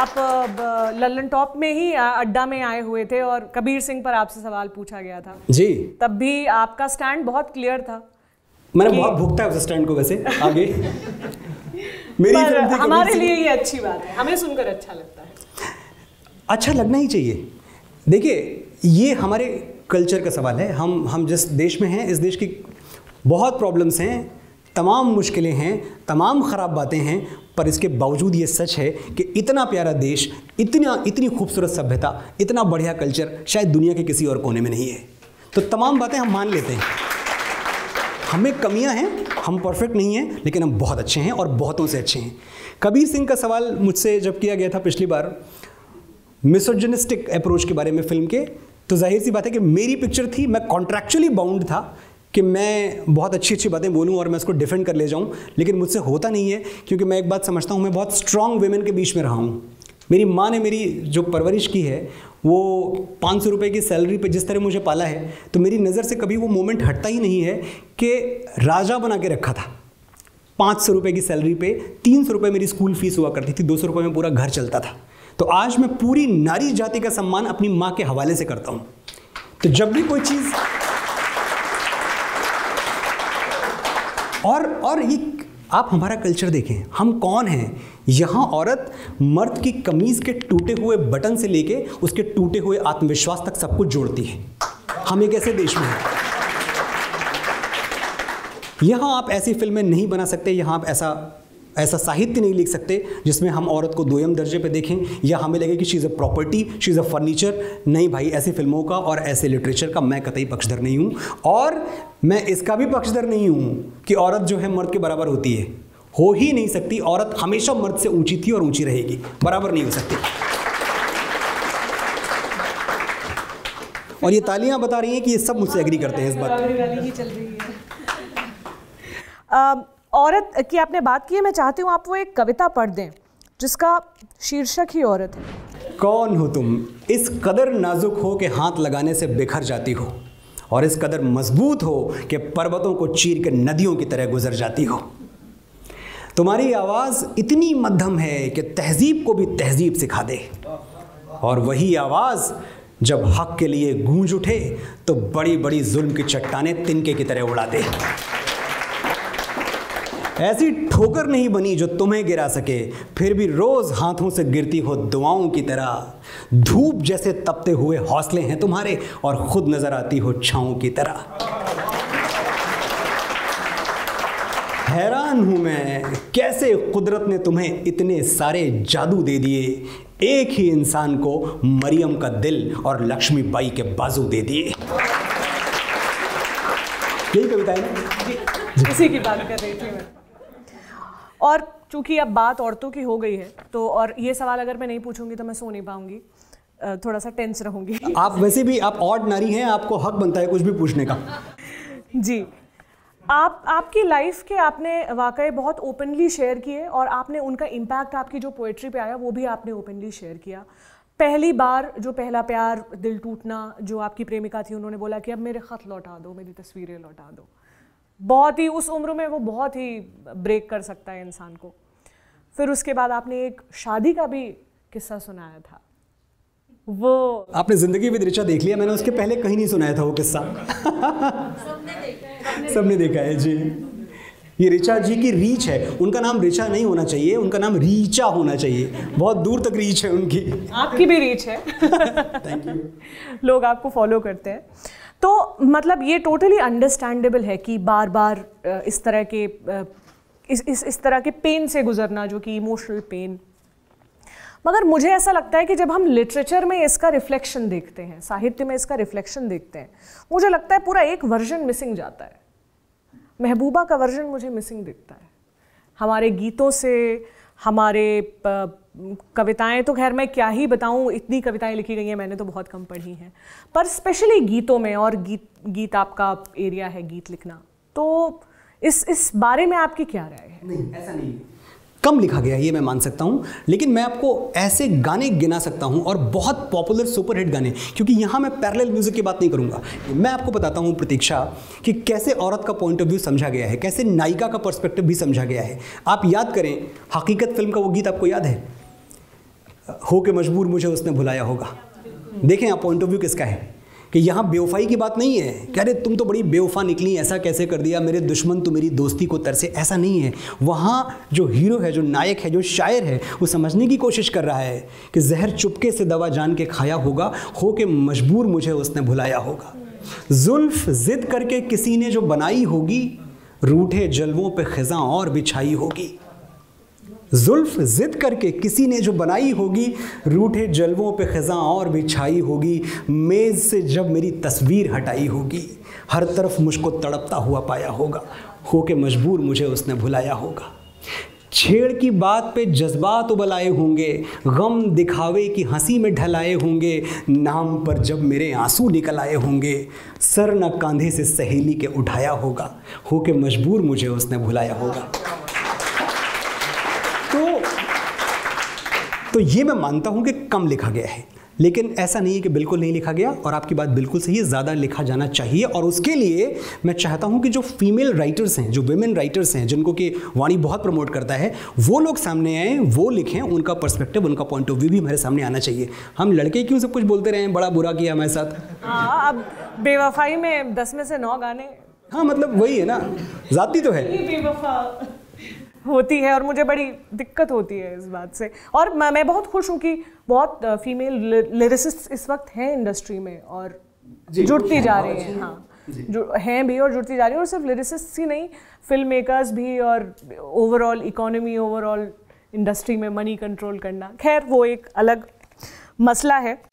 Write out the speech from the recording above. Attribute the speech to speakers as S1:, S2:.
S1: आप लल्लन टॉप में ही अड्डा में आए हुए थे और कबीर सिंह पर आपसे सवाल पूछा गया था
S2: जी।
S1: तब भी आपका स्टैंड बहुत क्लियर था।
S2: मैंने बहुत भुगता है उस स्टैंड को वैसे आगे। मेरी फिल्म थी,
S1: हमारे लिए ये अच्छी बात है, हमें सुनकर अच्छा लगता है।
S2: अच्छा लगना ही चाहिए। देखिए ये हमारे कल्चर का सवाल है। हम जिस देश में हैं, इस देश की बहुत प्रॉब्लम्स हैं, तमाम मुश्किलें हैं, तमाम ख़राब बातें हैं, पर इसके बावजूद ये सच है कि इतना प्यारा देश, इतनी खूबसूरत सभ्यता, इतना बढ़िया कल्चर शायद दुनिया के किसी और कोने में नहीं है। तो तमाम बातें हम मान लेते हैं। हमें कमियां हैं, हम परफेक्ट नहीं हैं, लेकिन हम बहुत अच्छे हैं और बहुतों से अच्छे हैं। कबीर सिंह का सवाल मुझसे जब किया गया था पिछली बार मिसोजिनिस्टिक अप्रोच के बारे में फिल्म के, तो जाहिर सी बात है कि मेरी पिक्चर थी, मैं कॉन्ट्रैक्चुअली बाउंड था कि मैं बहुत अच्छी बातें बोलूं और मैं उसको डिफेंड कर ले जाऊं, लेकिन मुझसे होता नहीं है, क्योंकि मैं एक बात समझता हूं, मैं बहुत स्ट्रांग वेमेन के बीच में रहा हूं। मेरी माँ ने मेरी जो परवरिश की है, वो 500 रुपये की सैलरी पे जिस तरह मुझे पाला है, तो मेरी नज़र से कभी वो मोमेंट हटता ही नहीं है कि राजा बना के रखा था। 500 रुपये की सैलरी पे 300 रुपये मेरी स्कूल फीस हुआ करती थी, 200 रुपये में पूरा घर चलता था। तो आज मैं पूरी नारी जाति का सम्मान अपनी माँ के हवाले से करता हूँ। तो जब भी कोई चीज़ और ये आप हमारा कल्चर देखें, हम कौन हैं। यहाँ औरत मर्द की कमीज़ के टूटे हुए बटन से लेके उसके टूटे हुए आत्मविश्वास तक सब कुछ जोड़ती है। हम एक ऐसे देश में हैं। यहाँ आप ऐसी फिल्में नहीं बना सकते, यहाँ आप ऐसा साहित्य नहीं लिख सकते जिसमें हम औरत को दोयम दर्जे पे देखें या हमें लगे कि she is a property, she is a furniture. नहीं भाई, ऐसी फिल्मों का और ऐसे लिटरेचर का मैं कतई पक्षधर नहीं हूँ, और मैं इसका भी पक्षधर नहीं हूँ कि औरत जो है मर्द के बराबर होती है। हो ही नहीं सकती। औरत हमेशा मर्द से ऊंची थी और ऊंची रहेगी, बराबर नहीं हो सकती। और ये तालियां बता रही हैं कि ये सब मुझसे एग्री करते हैं इस बात
S1: पर। औरत की आपने बात की है, मैं चाहती हूँ आप वो एक कविता पढ़ दें जिसका शीर्षक ही औरत है।
S2: कौन हो तुम, इस कदर नाजुक हो कि हाथ लगाने से बिखर जाती हो, और इस कदर मजबूत हो कि पर्वतों को चीर के नदियों की तरह गुजर जाती हो। तुम्हारी आवाज़ इतनी मध्यम है कि तहजीब को भी तहजीब सिखा दे, और वही आवाज़ जब हक के लिए गूंज उठे तो बड़ी बड़ी जुल्म की चट्टानें तिनके की तरह उड़ा दे। ऐसी ठोकर नहीं बनी जो तुम्हें गिरा सके, फिर भी रोज हाथों से गिरती हो दुआओं की तरह। धूप जैसे तपते हुए हौसले हैं तुम्हारे, और खुद नजर आती हो छाओं की तरह। हैरान हूं मैं कैसे कुदरत ने तुम्हें इतने सारे जादू दे दिए, एक ही इंसान को मरियम का दिल और लक्ष्मीबाई के बाजू दे दिए। यही कविता है,
S1: इसी की बात कर रही थी मैं। और चूंकि अब बात औरतों की हो गई है, तो और ये सवाल अगर मैं नहीं पूछूंगी तो मैं सो नहीं पाऊंगी, थोड़ा सा टेंस रहूंगी।
S2: आप वैसे भी आप ऑड नारी हैं, आपको हक बनता है कुछ भी पूछने का।
S1: जी, आपकी लाइफ के आपने वाकई बहुत ओपनली शेयर किए, और आपने उनका इम्पैक्ट आपकी जो पोएट्री पे आया वो भी आपने ओपनली शेयर किया। पहली बार जो पहला प्यार, दिल टूटना, जो आपकी प्रेमिका थी उन्होंने बोला कि अब मेरे ख़त लौटा दो, मेरी तस्वीरें लौटा दो, बहुत ही उस उम्र में वो बहुत ही ब्रेक कर सकता है इंसान को। फिर उसके बाद आपने एक शादी का भी किस्सा सुनाया था, वो
S2: आपने जिंदगी विद ऋचा देख लिया, मैंने उसके पहले कहीं नहीं सुनाया था वो किस्सा। सबने देखा है जी। ये ऋचा जी की रीच है, उनका नाम ऋचा नहीं होना चाहिए, उनका नाम रीचा होना चाहिए। बहुत दूर तक रीच है उनकी।
S1: आपकी भी रीच है।
S2: Thank you.
S1: लोग आपको फॉलो करते हैं, तो मतलब ये टोटली अंडरस्टैंडेबल है कि बार बार इस तरह के इस तरह के पेन से गुजरना, जो कि इमोशनल पेन। मगर मुझे ऐसा लगता है कि जब हम लिटरेचर में इसका रिफ्लेक्शन देखते हैं, साहित्य में इसका रिफ्लेक्शन देखते हैं, मुझे लगता है पूरा एक वर्जन मिसिंग जाता है। महबूबा का वर्जन मुझे मिसिंग दिखता है। हमारे गीतों से, हमारे कविताएं तो खैर मैं क्या ही बताऊं, इतनी कविताएं लिखी गई हैं, मैंने तो बहुत कम पढ़ी हैं, पर स्पेशली गीतों में, और गीत आपका एरिया है, गीत लिखना, तो इस बारे में आपकी क्या राय है?
S2: नहीं, ऐसा नहीं, कम लिखा गया है ये मैं मान सकता हूँ, लेकिन मैं आपको ऐसे गाने गिना सकता हूँ, और बहुत पॉपुलर सुपरहिट गाने, क्योंकि यहाँ मैं पैरेलल म्यूजिक की बात नहीं करूँगा। मैं आपको बताता हूँ प्रतीक्षा कि कैसे औरत का पॉइंट ऑफ व्यू समझा गया है, कैसे नायिका का पर्सपेक्टिव भी समझा गया है। आप याद करें, हकीकत फिल्म का वो गीत आपको याद है? हो के मजबूर मुझे उसने भुलाया होगा। देखें आप पॉइंट ऑफ व्यू किसका है कि यहाँ बेवफाई की बात नहीं है कि अरे तुम तो बड़ी बेवफा निकली, ऐसा कैसे कर दिया, मेरे दुश्मन तो मेरी दोस्ती को तरसे, ऐसा नहीं है। वहाँ जो हीरो है, जो नायक है, जो शायर है, वो समझने की कोशिश कर रहा है कि जहर चुपके से दवा जान के खाया होगा, हो के मजबूर मुझे उसने भुलाया होगा। जुल्फ जिद करके किसी ने जो बनाई होगी, रूठे जलवों पे खिज़ां और बिछाई होगी। जुल्फ जिद करके किसी ने जो बनाई होगी, रूठे जलवों पे खिज़ां और बिछाई होगी। मेज़ से जब मेरी तस्वीर हटाई होगी, हर तरफ मुझको तड़पता हुआ पाया होगा, हो के मजबूर मुझे उसने भुलाया होगा। छेड़ की बात पे जज्बात उबलाए होंगे, गम दिखावे की हंसी में ढलाए होंगे, नाम पर जब मेरे आंसू निकल आए होंगे, सर न कांधे से सहेली के उठाया होगा, हो के मजबूर मुझे उसने भुलाया होगा। तो ये मैं मानता हूँ कि कम लिखा गया है, लेकिन ऐसा नहीं है कि बिल्कुल नहीं लिखा गया, और आपकी बात बिल्कुल सही है, ज़्यादा लिखा जाना चाहिए। और उसके लिए मैं चाहता हूँ कि जो फीमेल राइटर्स हैं, जो विमेन राइटर्स हैं, जिनको कि वाणी बहुत प्रमोट करता है, वो लोग सामने आएँ, वो लिखें, उनका पर्सपेक्टिव, उनका पॉइंट ऑफ व्यू भी हमारे सामने आना चाहिए। हम लड़के क्यों सब कुछ बोलते रहे, बड़ा बुरा किया हमारे साथ।
S1: हाँ, अब बेवफाई में 10 में से 9 गाने,
S2: हाँ मतलब वही है ना, जाती तो है,
S1: बेवफा होती है, और मुझे बड़ी दिक्कत होती है इस बात से। और मैं बहुत खुश हूँ कि बहुत फीमेल लिरिसिस्ट इस वक्त हैं इंडस्ट्री में और जुड़ती जा रही हैं। हाँ, जो हैं भी और जुड़ती जा रही हैं, और सिर्फ लिरिसिस्ट ही नहीं, फिल्म मेकर्स भी, और ओवरऑल इकोनॉमी, ओवरऑल इंडस्ट्री में मनी कंट्रोल करना, खैर वो एक अलग मसला है।